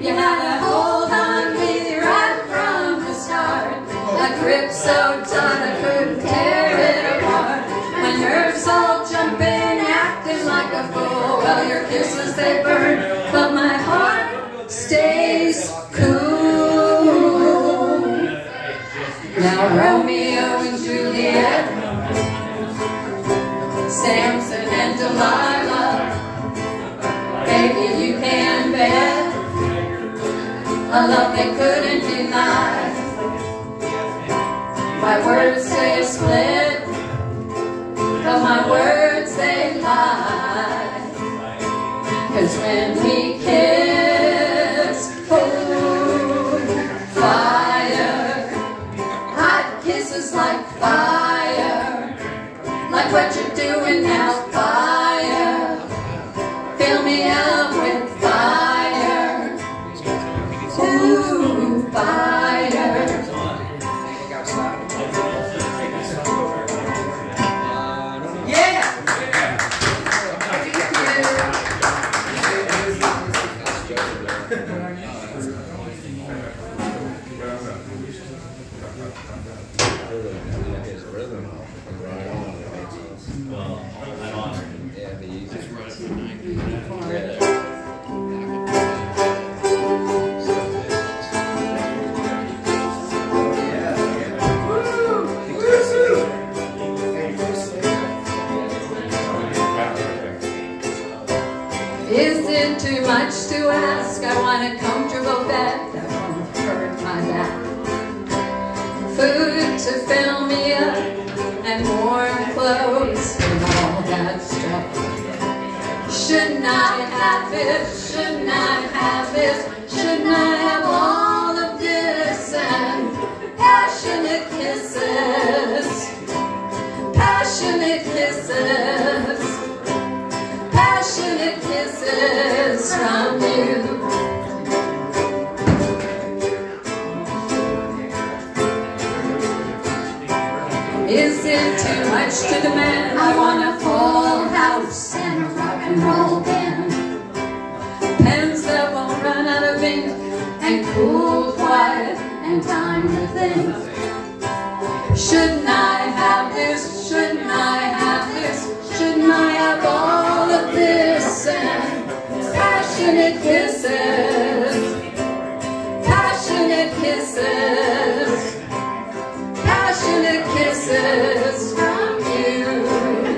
You had a hold on me right from the start. A grip so tight I couldn't tear it apart. My nerves all jumping, acting like a fool. Well, your kisses they burn, but my heart stays cool. Now Romeo and Juliet, Samson and Delilah, baby you can bet a love they couldn't deny. My words they split, but my words they lie. 'Cause when we kiss, oh, fire, hot kisses like fire, like what you're doing now, fire. Fill me up with fire, ooh, fire. Is it too much to ask? I want a comfortable bed that won't hurt my back, food to fill me up, and warm clothes and all that stuff. Shouldn't I have this? Shouldn't I have this? Shouldn't I have all of this? And passionate kisses, passionate kisses, passionate kisses from you. Is it too much to demand? I want a full house and a rock and roll band, pens that won't run out of ink, and cool, quiet, and time to think. Shouldn't I have this? Shouldn't I have this? Shouldn't I have all of this? And passionate kisses, passionate kisses, passionate kisses from you.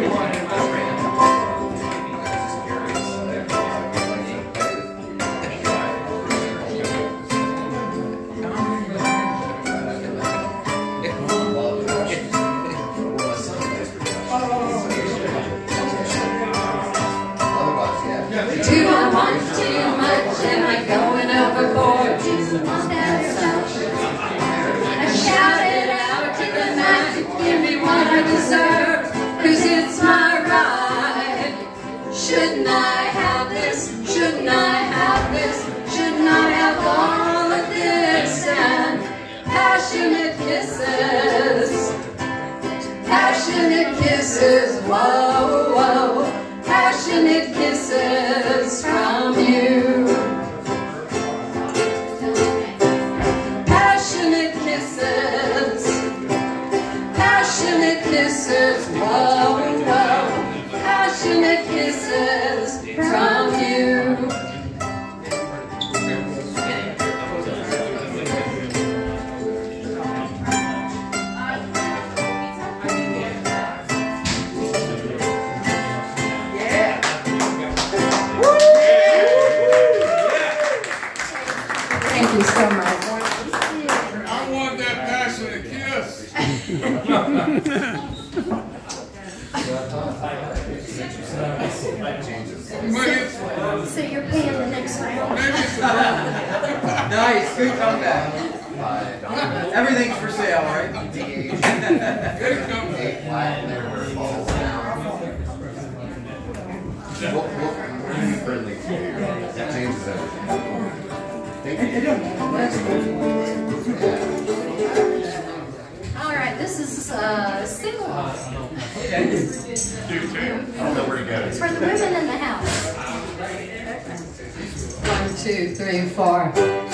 Do I want too much? Am I going overboard? Do you want that stuff? I shout it out to the night, give me what I deserve, 'cause it's my right. Shouldn't I have this? Shouldn't I have this? Shouldn't I have all of this? And passionate kisses, passionate kisses, whoa, whoa, passionate kisses from you. Passionate kisses, passionate kisses, whoa, whoa, passionate kisses from you. Thank you so much. I want that passionate kiss. So you're paying the next round. Nice, good comeback. Everything's for sale, right? Good comeback. We'll be friendly to you. That changes everything. Thank you. All right, this is a single I don't know where to go. for the women in the house. 1, 2, 3, 4.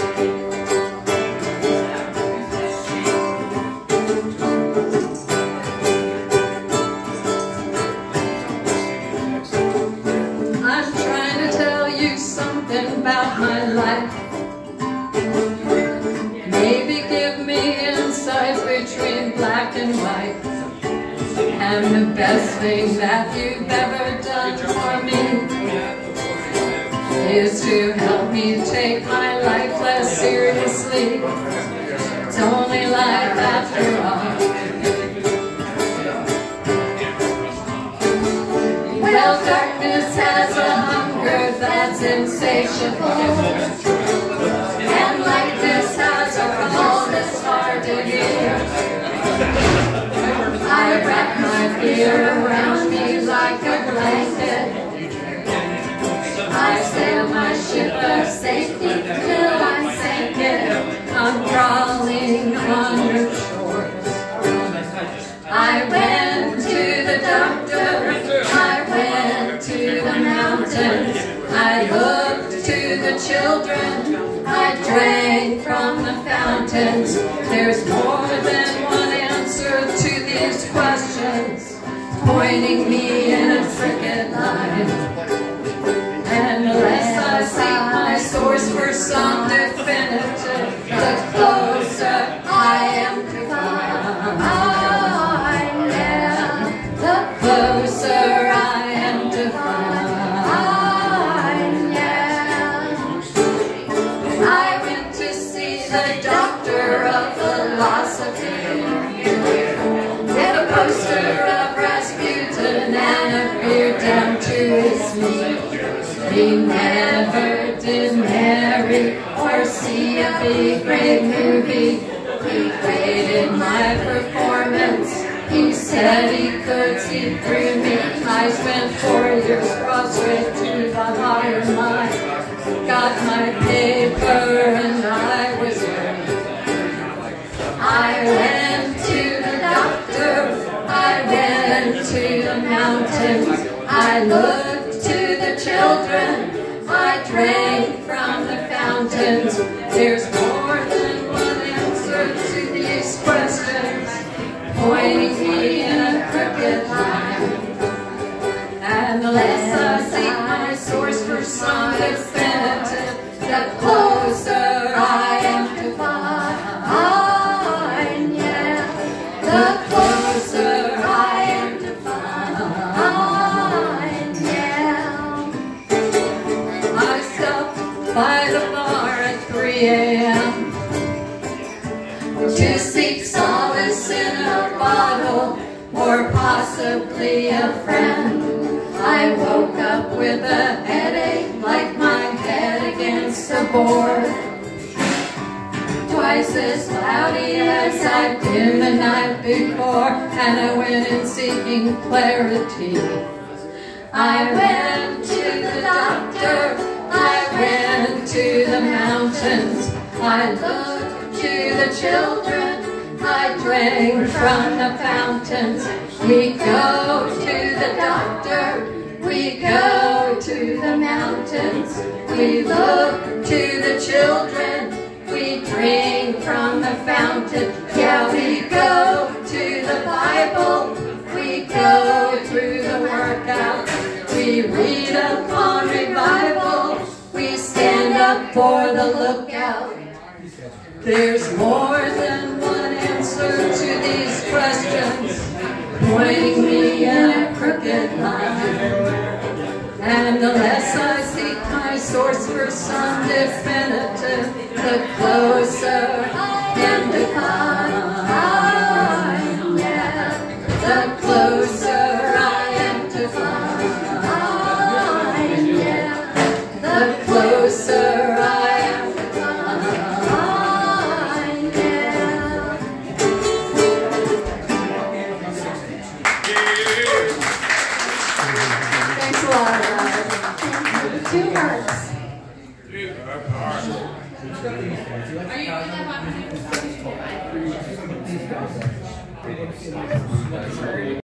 I'm trying to tell you something about my life. Maybe give me insight between black and white. And the best thing that you've ever done for me is to help me take my life less seriously. It's only life after all. Well, darkness has a hunger that's insatiable, and lightness has a call that's hard to hear. I wrap my fear around me like a blanket. I sail my ship of safety till I sink it. I'm crawling on your shores. I went to the doctor. I went to the mountains. I looked to the children. I drank from the fountains. There's more than one answer to these questions, pointing me in a crooked line. And unless I seek my source for some definitive, the closer I am to find. The closer I am to find. I went to see the doctor of philosophy with a poster of Rasputin and a beard down to his knee. He never did marry or see a big great movie. He graded my performance. He said he could see through me. I spent 4 years prostrate to the higher mind. Got my paper and I was ready. I went to the doctor. I went to the mountains. I looked to the children. I drank from the fountains. There's more than one answer to these questions, pointing me in a crooked line. And the less I seek my source for some definitive, the closer I am to find. Yeah, the closer I am to find. Yeah, I stopped by the bar at 3 a.m. to seek solace in a bottle, or possibly a friend. I woke up with a headache, like my head against the board, twice as cloudy as I'd been the night before, and I went in seeking clarity. I went to the doctor. I went to the mountains. I looked to the children. I drank from the fountains. We go to the doctor. We go to the mountains. We look to the children. We drink from the fountain. Yeah, we go to the Bible. We go through the workout. We read upon revival. We stand up for the lookout. There's more than one answer to these questions, pointing me in a crooked line. And the less I seek my source for some definitive, the closer I am to find. Yeah, the closer I am to find. Yeah, the closer I am to find. Yeah. Thanks a lot, guys. Thank you. 2 hearts. Are you